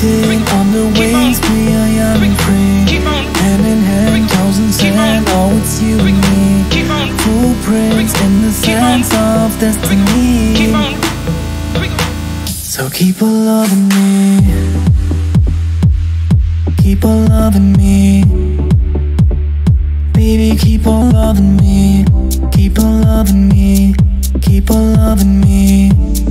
Floating on the waves, we are young and free. Hand in hand, toes in sand, oh it's you and me. Footprints in the sands of destiny. So keep on loving me. Keep on loving me. Baby, keep on loving me. Keep on loving me. Keep on loving me.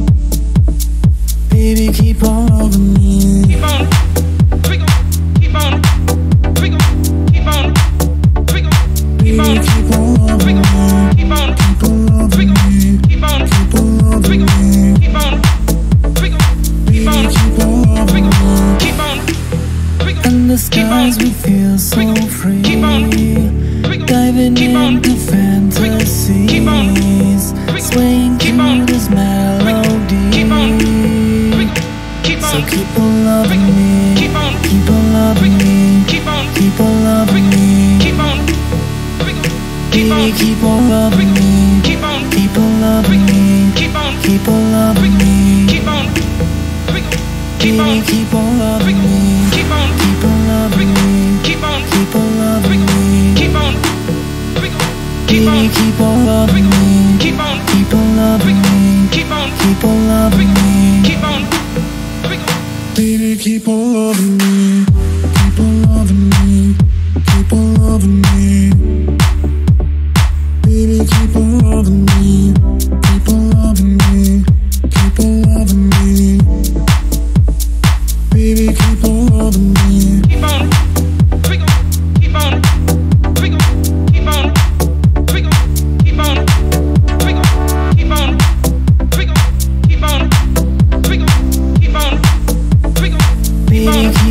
Baby, keep on loving me. Keep on. Keep on. Keep on. Keep on. Keep on loving me. Keep on. Keep on loving me. Keep on. Keep on loving me. Keep on. Keep on loving me. Keep on. In the skies we feel so free. Diving into fantasies, swaying to this melody. So keep on loving me. Keep on loving me. Keep on loving me. Baby, keep on loving me. Keep on loving me. Keep on loving me. Baby, keep on loving me. Keep on loving me. Keep on loving me. Baby, keep on loving me. Keep on loving me. Keep on loving me. Baby, keep on loving me. Keep on loving me. Keep on loving me. Baby, keep on loving me. Keep on loving me. Keep on loving me. Baby, keep on loving me. Keep on. Keep on. Keep on. Keep on. Keep on. Keep on. Keep on. Baby,